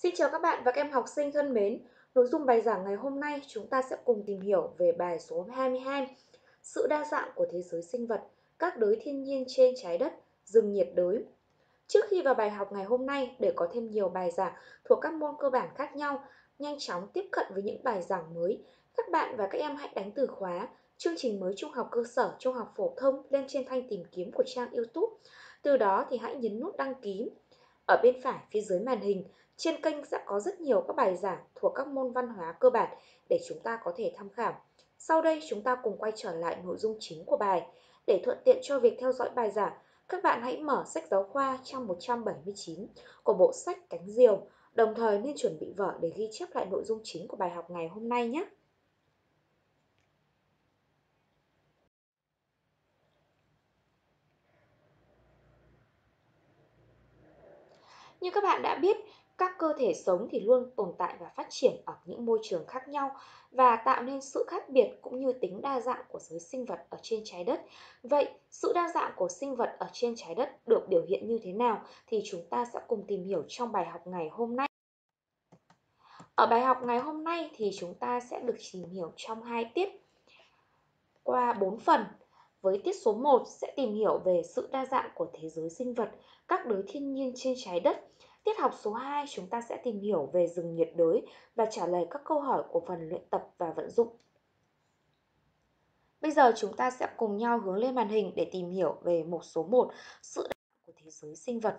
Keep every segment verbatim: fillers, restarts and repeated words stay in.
Xin chào các bạn và các em học sinh thân mến. Nội dung bài giảng ngày hôm nay chúng ta sẽ cùng tìm hiểu về bài số hai mươi hai, sự đa dạng của thế giới sinh vật, các đới thiên nhiên trên trái đất, rừng nhiệt đới. Trước khi vào bài học ngày hôm nay, để có thêm nhiều bài giảng thuộc các môn cơ bản khác nhau, nhanh chóng tiếp cận với những bài giảng mới, các bạn và các em hãy đánh từ khóa chương trình mới trung học cơ sở, trung học phổ thông lên trên thanh tìm kiếm của trang YouTube. Từ đó thì hãy nhấn nút đăng ký. Ở bên phải phía dưới màn hình, trên kênh sẽ có rất nhiều các bài giảng thuộc các môn văn hóa cơ bản để chúng ta có thể tham khảo. Sau đây chúng ta cùng quay trở lại nội dung chính của bài. Để thuận tiện cho việc theo dõi bài giảng, các bạn hãy mở sách giáo khoa trang một trăm bảy mươi chín của bộ sách Cánh Diều, đồng thời nên chuẩn bị vở để ghi chép lại nội dung chính của bài học ngày hôm nay nhé. Như các bạn đã biết, các cơ thể sống thì luôn tồn tại và phát triển ở những môi trường khác nhau và tạo nên sự khác biệt cũng như tính đa dạng của giới sinh vật ở trên trái đất. Vậy, sự đa dạng của sinh vật ở trên trái đất được biểu hiện như thế nào thì chúng ta sẽ cùng tìm hiểu trong bài học ngày hôm nay. Ở bài học ngày hôm nay thì chúng ta sẽ được tìm hiểu trong hai tiết qua bốn phần. Với tiết số một sẽ tìm hiểu về sự đa dạng của thế giới sinh vật, các đới thiên nhiên trên trái đất. Tiết học số hai chúng ta sẽ tìm hiểu về rừng nhiệt đới và trả lời các câu hỏi của phần luyện tập và vận dụng. Bây giờ chúng ta sẽ cùng nhau hướng lên màn hình để tìm hiểu về mục số một, sự đa dạng của thế giới sinh vật.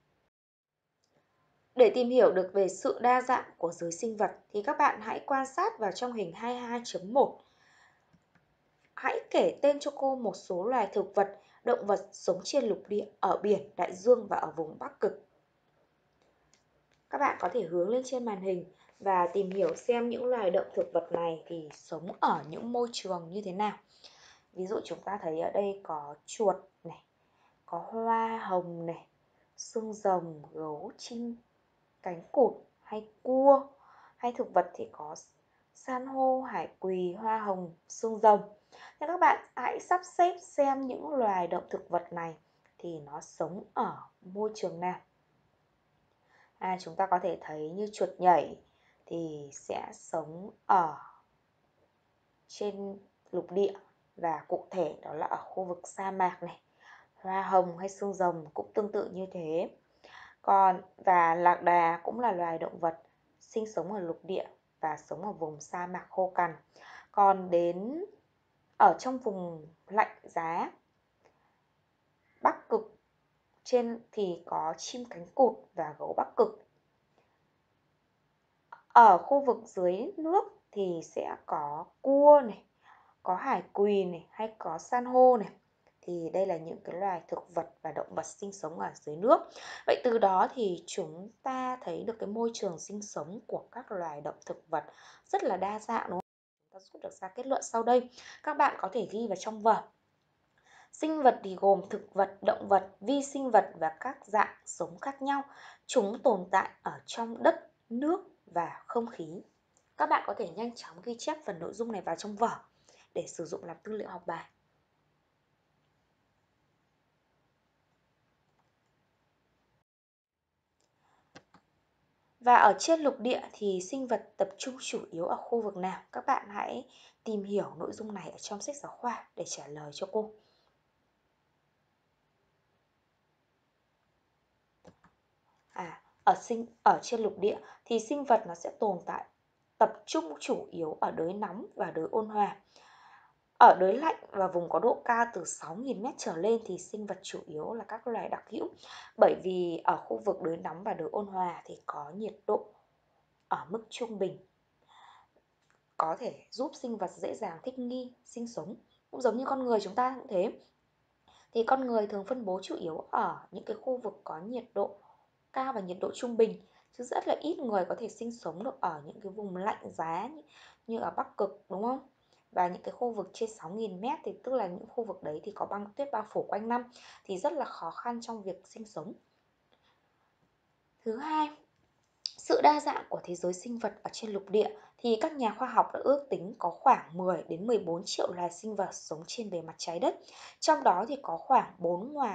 Để tìm hiểu được về sự đa dạng của giới sinh vật thì các bạn hãy quan sát vào trong hình hai mươi hai chấm một. Hãy kể tên cho cô một số loài thực vật, động vật sống trên lục địa, ở biển, đại dương và ở vùng Bắc Cực. Các bạn có thể hướng lên trên màn hình và tìm hiểu xem những loài động thực vật này thì sống ở những môi trường như thế nào. Ví dụ chúng ta thấy ở đây có chuột này, có hoa hồng này, xương rồng, gấu, chim, cánh cụt hay cua. Hay thực vật thì có san hô, hải quỳ, hoa hồng, xương rồng. Thế các bạn hãy sắp xếp xem những loài động thực vật này thì nó sống ở môi trường nào. À, chúng ta có thể thấy như chuột nhảy thì sẽ sống ở trên lục địa và cụ thể đó là ở khu vực sa mạc này. Hoa hồng hay xương rồng cũng tương tự như thế. Còn và lạc đà cũng là loài động vật sinh sống ở lục địa và sống ở vùng sa mạc khô cằn. Còn đến ở trong vùng lạnh giá Bắc Cực trên thì có chim cánh cụt và gấu Bắc Cực. Ở khu vực dưới nước thì sẽ có cua này, có hải quỳ này hay có san hô này. Thì đây là những cái loài thực vật và động vật sinh sống ở dưới nước. Vậy từ đó thì chúng ta thấy được cái môi trường sinh sống của các loài động thực vật rất là đa dạng, đúng không? Chúng ta rút được ra kết luận sau đây. Các bạn có thể ghi vào trong vở. Sinh vật thì gồm thực vật, động vật, vi sinh vật và các dạng sống khác nhau. Chúng tồn tại ở trong đất, nước và không khí. Các bạn có thể nhanh chóng ghi chép phần nội dung này vào trong vở để sử dụng làm tư liệu học bài. Và ở trên lục địa thì sinh vật tập trung chủ yếu ở khu vực nào? Các bạn hãy tìm hiểu nội dung này ở trong sách giáo khoa để trả lời cho cô. À, ở sinh ở trên lục địa thì sinh vật nó sẽ tồn tại tập trung chủ yếu ở đới nóng và đới ôn hòa. Ở đới lạnh và vùng có độ cao từ sáu nghìn mét trở lên thì sinh vật chủ yếu là các loài đặc hữu. Bởi vì ở khu vực đới nóng và đới ôn hòa thì có nhiệt độ ở mức trung bình, có thể giúp sinh vật dễ dàng thích nghi, sinh sống. Cũng giống như con người chúng ta cũng thế. Thì con người thường phân bố chủ yếu ở những cái khu vực có nhiệt độ cao và nhiệt độ trung bình, chứ rất là ít người có thể sinh sống được ở những cái vùng lạnh giá như ở Bắc Cực, đúng không? Và những cái khu vực trên sáu nghìn mét thì tức là những khu vực đấy thì có băng tuyết bao phủ quanh năm thì rất là khó khăn trong việc sinh sống. Thứ hai, sự đa dạng của thế giới sinh vật ở trên lục địa thì các nhà khoa học đã ước tính có khoảng mười đến mười bốn triệu loài sinh vật sống trên bề mặt trái đất. Trong đó thì có khoảng bốn loài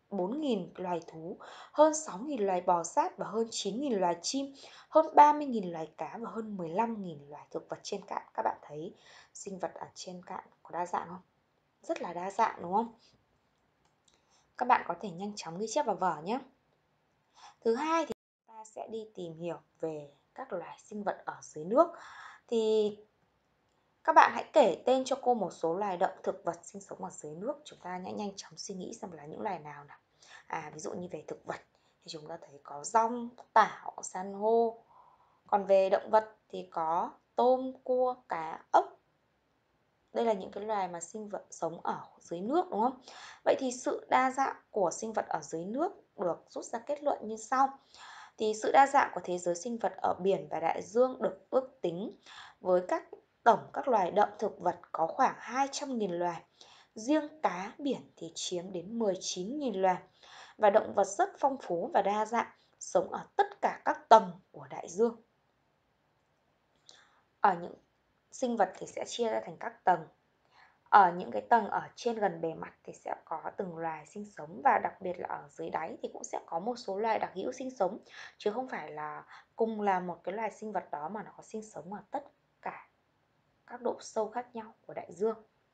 bốn nghìn loài thú, hơn sáu nghìn loài bò sát và hơn chín nghìn loài chim, hơn ba mươi nghìn loài cá và hơn mười lăm nghìn loài thực vật trên cạn. Các bạn thấy sinh vật ở trên cạn có đa dạng không? Rất là đa dạng đúng không? Các bạn có thể nhanh chóng ghi chép vào vở nhé. Thứ hai thì chúng ta sẽ đi tìm hiểu về các loài sinh vật ở dưới nước. Thì các bạn hãy kể tên cho cô một số loài động thực vật sinh sống ở dưới nước. Chúng ta hãy nhanh chóng suy nghĩ xem là những loài nào nào. À, ví dụ như về thực vật thì chúng ta thấy có dong, tảo, san hô. Còn về động vật thì có tôm, cua, cá, ốc. Đây là những cái loài mà sinh vật sống ở dưới nước đúng không? Vậy thì sự đa dạng của sinh vật ở dưới nước được rút ra kết luận như sau. Thì sự đa dạng của thế giới sinh vật ở biển và đại dương được ước tính với các tổng các loài động thực vật có khoảng hai trăm nghìn loài. Riêng cá biển thì chiếm đến mười chín nghìn loài. Và động vật rất phong phú và đa dạng, sống ở tất cả các tầng của đại dương. Ở những sinh vật thì sẽ chia ra thành các tầng. Ở những cái tầng ở trên gần bề mặt thì sẽ có từng loài sinh sống, và đặc biệt là ở dưới đáy thì cũng sẽ có một số loài đặc hữu sinh sống, chứ không phải là cùng là một cái loài sinh vật đó mà nó có sinh sống ở tất cả các độ sâu khác nhau của đại dương.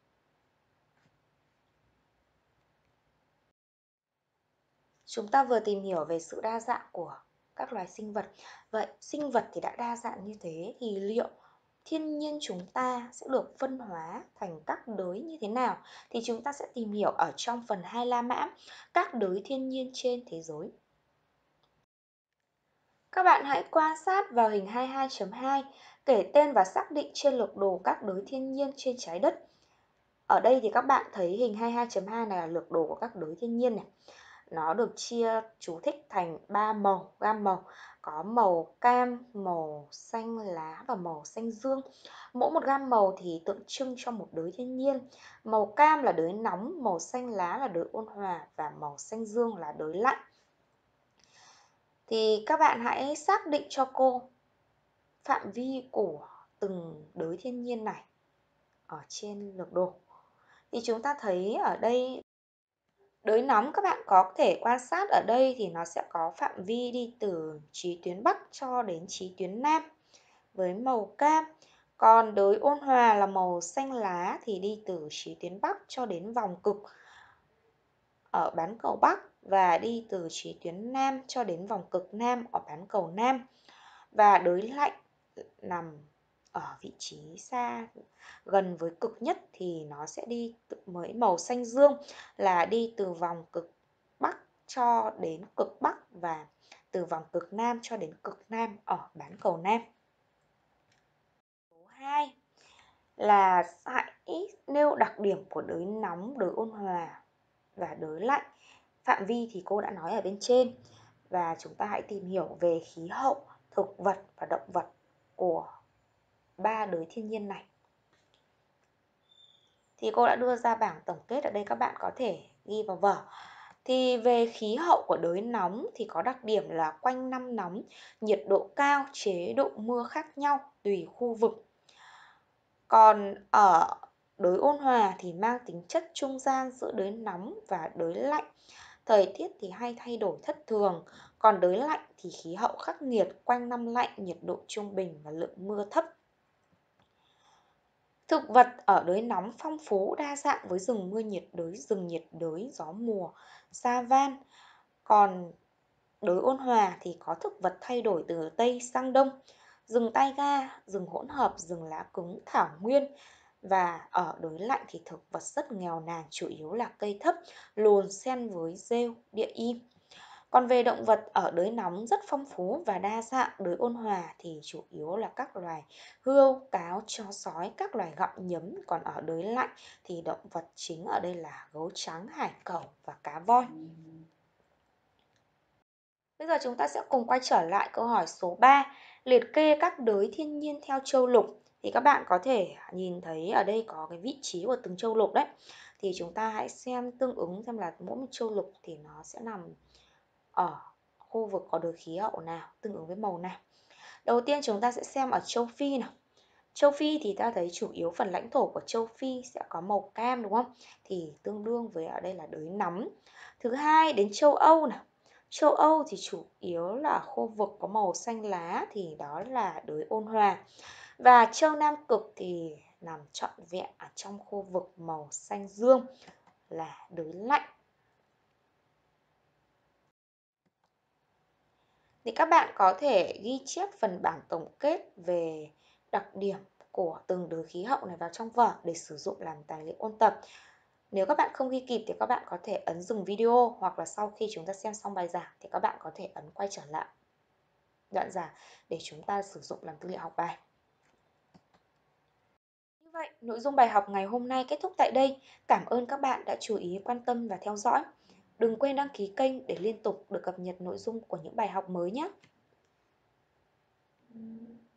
Chúng ta vừa tìm hiểu về sự đa dạng của các loài sinh vật. Vậy sinh vật thì đã đa dạng như thế thì liệu thiên nhiên chúng ta sẽ được phân hóa thành các đới như thế nào? Thì chúng ta sẽ tìm hiểu ở trong phần hai La Mã, các đới thiên nhiên trên thế giới. Các bạn hãy quan sát vào hình hai mươi hai chấm hai, kể tên và xác định trên lược đồ các đới thiên nhiên trên trái đất. Ở đây thì các bạn thấy hình hai mươi hai chấm hai này là lược đồ của các đới thiên nhiên này. Nó được chia chú thích thành ba màu, gam màu. Có màu cam, màu xanh lá và màu xanh dương. Mỗi một gam màu thì tượng trưng cho một đới thiên nhiên. Màu cam là đới nóng, màu xanh lá là đới ôn hòa và màu xanh dương là đới lạnh. Thì các bạn hãy xác định cho cô phạm vi của từng đới thiên nhiên này ở trên lược đồ. Thì chúng ta thấy ở đây đới nóng, các bạn có thể quan sát ở đây thì nó sẽ có phạm vi đi từ chí tuyến Bắc cho đến chí tuyến Nam với màu cam. Còn đới ôn hòa là màu xanh lá thì đi từ chí tuyến Bắc cho đến vòng cực ở bán cầu Bắc, và đi từ chí tuyến Nam cho đến vòng cực Nam ở bán cầu Nam. Và đới lạnh nằm ở vị trí xa gần với cực nhất thì nó sẽ đi với màu xanh dương, là đi từ vòng cực Bắc cho đến cực Bắc và từ vòng cực Nam cho đến cực Nam ở bán cầu Nam. Số hai là hãy nêu đặc điểm của đới nóng, đới ôn hòa và đới lạnh. Phạm vi thì cô đã nói ở bên trên. Và chúng ta hãy tìm hiểu về khí hậu, thực vật và động vật của ba đới thiên nhiên này. Thì cô đã đưa ra bảng tổng kết ở đây, các bạn có thể ghi vào vở. Thì về khí hậu của đới nóng thì có đặc điểm là quanh năm nóng, nhiệt độ cao, chế độ mưa khác nhau tùy khu vực. Còn ở đới ôn hòa thì mang tính chất trung gian giữa đới nóng và đới lạnh. Thời tiết thì hay thay đổi thất thường. Còn đới lạnh thì khí hậu khắc nghiệt, quanh năm lạnh, nhiệt độ trung bình và lượng mưa thấp. Thực vật ở đới nóng phong phú đa dạng với rừng mưa nhiệt đới, rừng nhiệt đới, gió mùa, sa van. Còn đới ôn hòa thì có thực vật thay đổi từ Tây sang Đông, rừng taiga, rừng hỗn hợp, rừng lá cứng, thảo nguyên. Và ở đới lạnh thì thực vật rất nghèo nàn, chủ yếu là cây thấp, lùn xen với rêu, địa im. Còn về động vật ở đới nóng rất phong phú và đa dạng, đới ôn hòa thì chủ yếu là các loài hươu, cáo, chó sói, các loài gặm nhấm. Còn ở đới lạnh thì động vật chính ở đây là gấu trắng, hải cẩu và cá voi. Bây giờ chúng ta sẽ cùng quay trở lại câu hỏi số ba, liệt kê các đới thiên nhiên theo châu lục. Thì các bạn có thể nhìn thấy ở đây có cái vị trí của từng châu lục đấy. Thì chúng ta hãy xem tương ứng xem là mỗi một châu lục thì nó sẽ nằm ở khu vực có đới khí hậu nào, tương ứng với màu nào. Đầu tiên chúng ta sẽ xem ở châu Phi nào. Châu Phi thì ta thấy chủ yếu phần lãnh thổ của châu Phi sẽ có màu cam đúng không? Thì tương đương với ở đây là đới nóng. Thứ hai đến châu Âu nào. Châu Âu thì chủ yếu là khu vực có màu xanh lá thì đó là đới ôn hòa. Và châu Nam Cực thì nằm trọn vẹn ở trong khu vực màu xanh dương là đới lạnh. Thì các bạn có thể ghi chép phần bảng tổng kết về đặc điểm của từng đới khí hậu này vào trong vở để sử dụng làm tài liệu ôn tập. Nếu các bạn không ghi kịp thì các bạn có thể ấn dừng video, hoặc là sau khi chúng ta xem xong bài giảng thì các bạn có thể ấn quay trở lại đoạn giảng để chúng ta sử dụng làm tư liệu học bài. Như vậy, nội dung bài học ngày hôm nay kết thúc tại đây. Cảm ơn các bạn đã chú ý quan tâm và theo dõi. Đừng quên đăng ký kênh để liên tục được cập nhật nội dung của những bài học mới nhé.